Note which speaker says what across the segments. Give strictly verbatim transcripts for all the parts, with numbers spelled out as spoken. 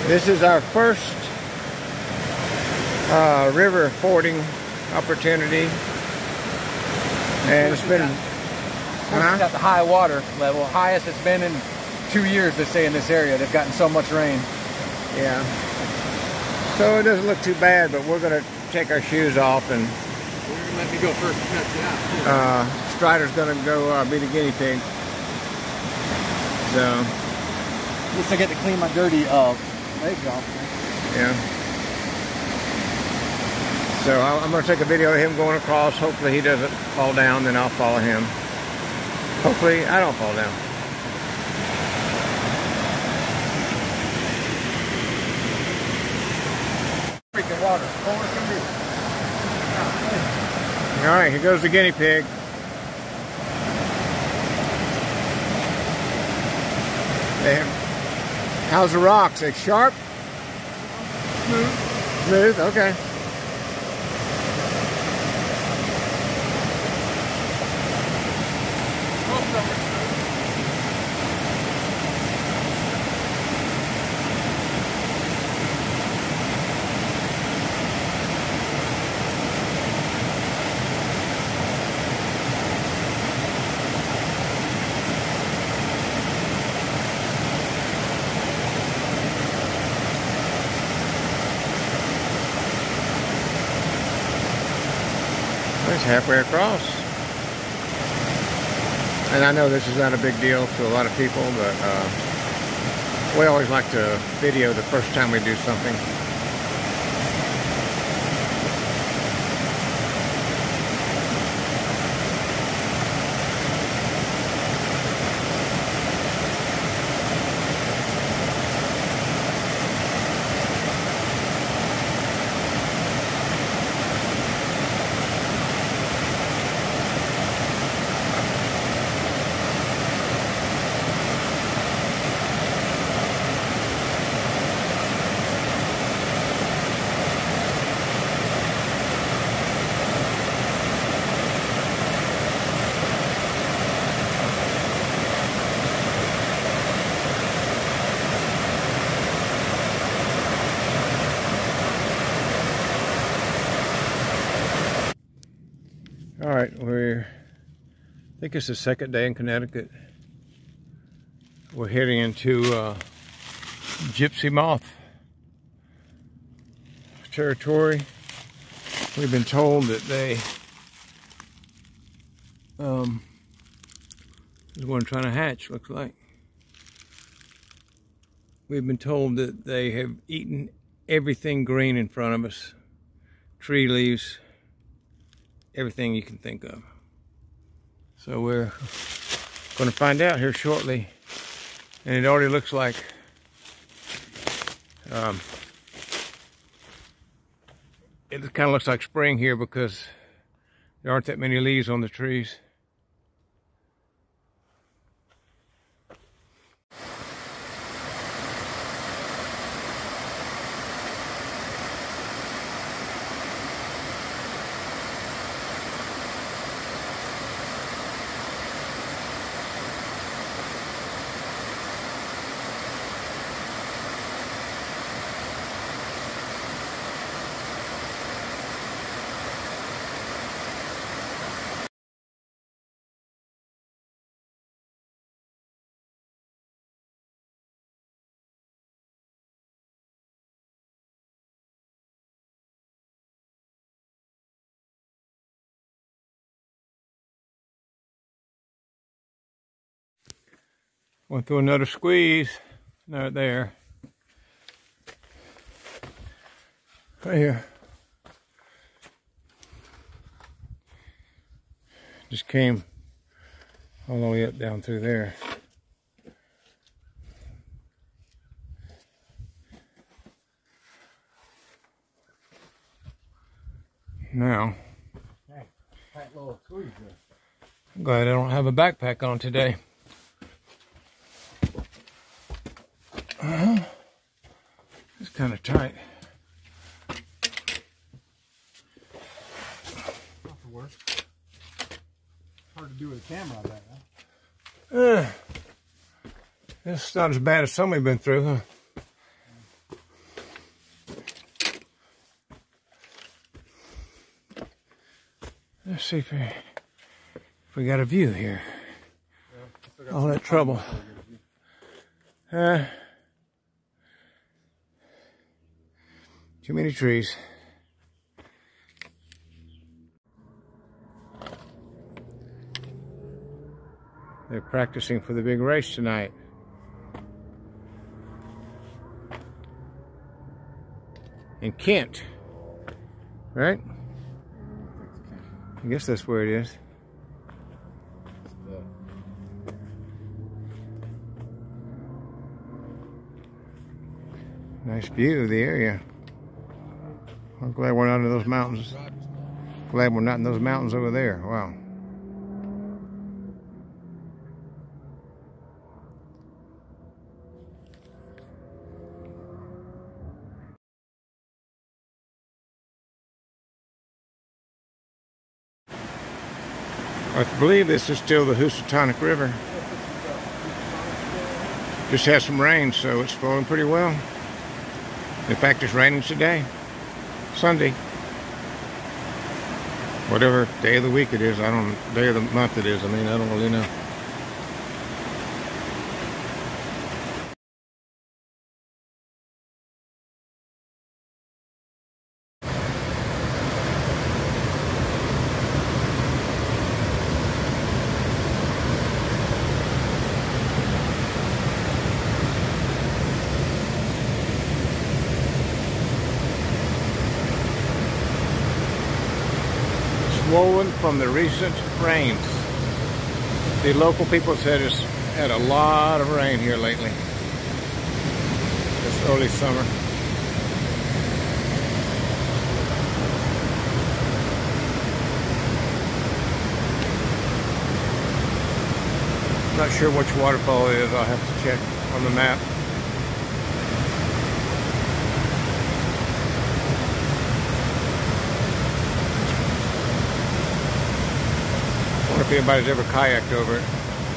Speaker 1: This is our first uh, river fording opportunity, and it's been
Speaker 2: uh-huh. at the high water level, highest it's been in two years. They say in this area they've gotten so much rain.
Speaker 1: Yeah. So it doesn't look too bad, but we're gonna take our shoes off and
Speaker 2: let me go first. Yeah.
Speaker 1: Uh, Strider's gonna go uh, be the guinea pig. So.
Speaker 2: At least I get to clean my dirty uh, legs off.
Speaker 1: Yeah. So I'm going to take a video of him going across. Hopefully he doesn't fall down, then I'll follow him. Hopefully I don't fall down.
Speaker 2: Freaking water. Cold as can be.
Speaker 1: All right, here goes the guinea pig. There. How's the rocks? They sharp?
Speaker 2: Smooth.
Speaker 1: Smooth, okay. It's halfway across. And I know this is not a big deal to a lot of people, but uh, we always like to video the first time we do something. All right, we're, I think it's the second day in Connecticut. We're heading into uh, gypsy moth territory. We've been told that they, um, there's one trying to hatch, looks like. We've been told that they have eaten everything green in front of us. Tree leaves, everything you can think of. So we're going to find out here shortly. And it already looks like um, it kind of looks like spring here because there aren't that many leaves on the trees. Went through another squeeze. Not there. Right here. Just came all the way up down through there. Now, I'm glad I don't have a backpack on today. Uh-huh. It's kind of tight.
Speaker 2: Not to work. Hard to do with a camera like that, huh?
Speaker 1: Uh, it's not as bad as some we've been through, huh? Let's see if we, if we got a view here. Yeah, all that trouble. Uh, too many trees. They're practicing for the big race tonight. In Kent, right? I guess that's where it is. Nice view of the area. I'm glad we're not in those mountains. Glad we're not in those mountains over there. Wow. I believe this is still the Housatonic River. Just had some rain, so it's flowing pretty well. In fact, it's raining today, Sunday. Whatever day of the week it is, I don't know, day of the month it is, I mean, I don't really know. Swollen from the recent rains. The local people said it's had a lot of rain here lately. This early summer. Not sure which waterfall it is. I'll have to check on the map. I wonder if anybody's ever kayaked over it.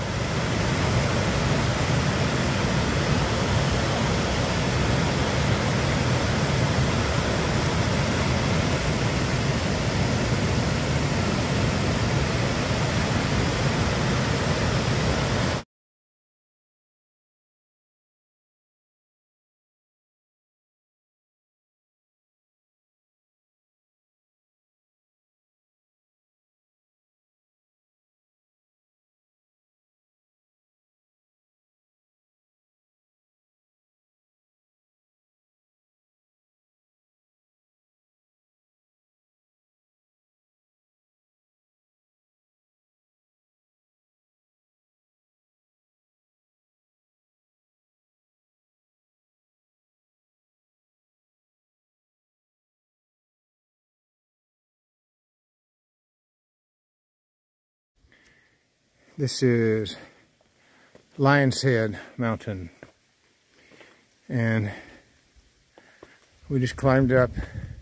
Speaker 1: This is Lion's Head Mountain, and we just climbed up,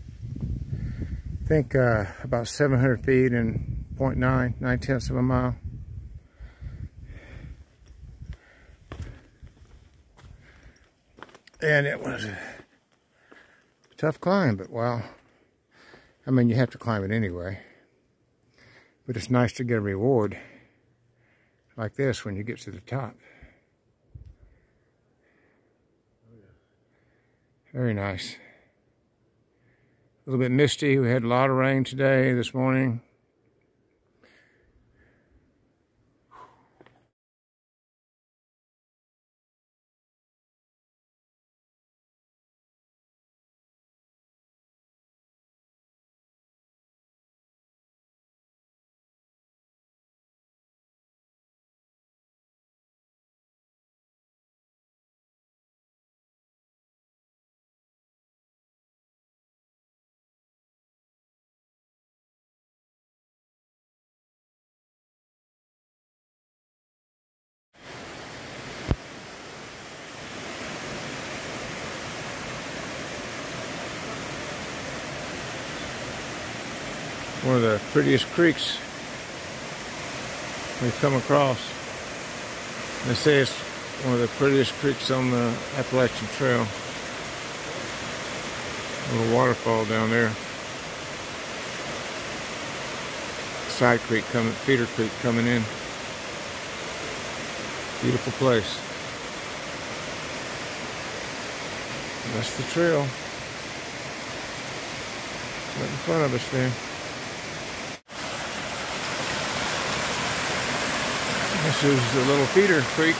Speaker 1: I think uh, about seven hundred feet in point nine, nine tenths of a mile. And it was a tough climb, but well, I mean, you have to climb it anyway, but it's nice to get a reward like this when you get to the top. Very nice. A little bit misty. We had a lot of rain today, this morning. One of the prettiest creeks we've come across. They say it's one of the prettiest creeks on the Appalachian Trail. A little waterfall down there. side creek coming, feeder creek coming in. Beautiful place. That's the trail. Right in front of us there. This is the little feeder creek.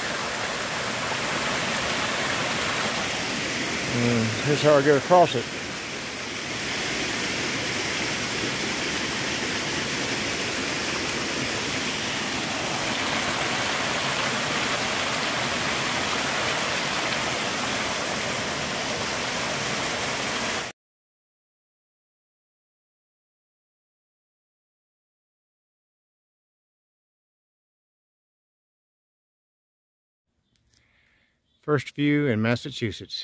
Speaker 1: And here's how I get across it. First view in Massachusetts.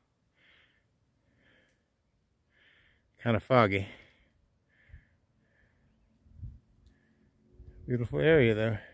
Speaker 1: Kind of foggy. Beautiful area though.